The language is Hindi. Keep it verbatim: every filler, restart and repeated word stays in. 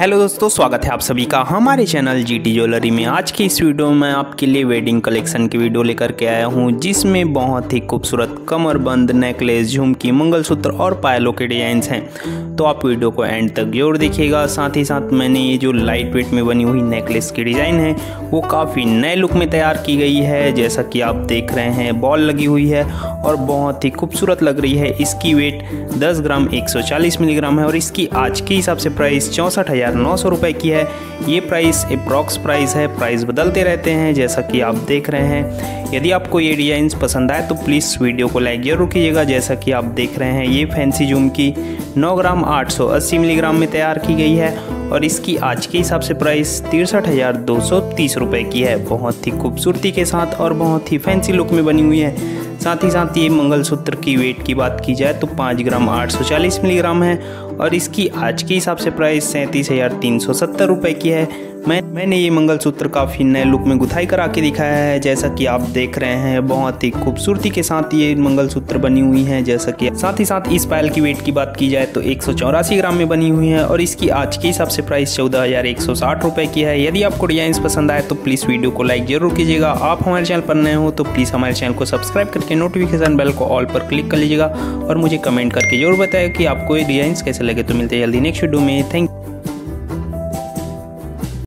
हेलो दोस्तों, स्वागत है आप सभी का हमारे चैनल जीटी ज्वेलरी में। आज की इस वीडियो में आपके लिए वेडिंग कलेक्शन की वीडियो लेकर के आया हूं, जिसमें बहुत ही खूबसूरत कमरबंद, नेकलेस, झुमकी, मंगलसूत्र और पायलों के डिजाइंस हैं। तो आप वीडियो को एंड तक जरूर देखिएगा। साथ ही साथ मैंने ये जो लाइट वेट में बनी हुई नेकलेस की डिज़ाइन है वो काफ़ी नए लुक में तैयार की गई है। जैसा कि आप देख रहे हैं, बॉल लगी हुई है और बहुत ही खूबसूरत लग रही है। इसकी वेट दस ग्राम एक सौ चालीस मिलीग्राम है और इसकी आज के हिसाब से प्राइस चौंसठ हजार नौ सौ रुपये की है। ये प्राइस अप्रॉक्स प्राइस है, प्राइस बदलते रहते हैं जैसा कि आप देख रहे हैं। यदि आपको ये डिजाइन्स पसंद आए तो प्लीज़ वीडियो को लाइक जरूर कीजिएगा। जैसा कि आप देख रहे हैं, ये फैंसी झुमकी नौ ग्राम आठ सौ अस्सी मिलीग्राम में तैयार की गई है और इसकी आज के हिसाब से प्राइस तिरसठ हजार दो सौ तीस रुपये की है। बहुत ही खूबसूरती के साथ और बहुत ही फैंसी लुक में बनी हुई है। साथ ही साथ ये मंगलसूत्र की वेट की बात की जाए तो पाँच ग्राम आठ सौ चालीस मिलीग्राम है और इसकी आज के हिसाब से प्राइस सैंतीस हजार तीन सौ सत्तर रुपये की है। मैं मैंने ये मंगलसूत्र काफ़ी नए लुक में गुथाई करा के दिखाया है। जैसा कि आप देख रहे हैं, बहुत ही खूबसूरती के साथ ये मंगलसूत्र बनी हुई है। जैसा कि साथ ही साथ इस पायल की वेट की बात की जाए तो एक सौ चौरासी ग्राम में बनी हुई है और इसकी आज के हिसाब से प्राइस चौदह हजार एक सौ साठ रुपये की है। यदि आपको डिजाइन पसंद आए तो प्लीज़ वीडियो को लाइक जरूर कीजिएगा। आप हमारे चैनल पर नए हो तो प्लीज़ हमारे चैनल को सब्सक्राइब करके नोटिफिकेशन बेल को ऑल पर क्लिक कर लीजिएगा और मुझे कमेंट करके जरूर बताएं कि आपको ये डिजाइन कैसे लगे। तो मिलते हैं जल्दी नेक्स्ट वीडियो में। थैंक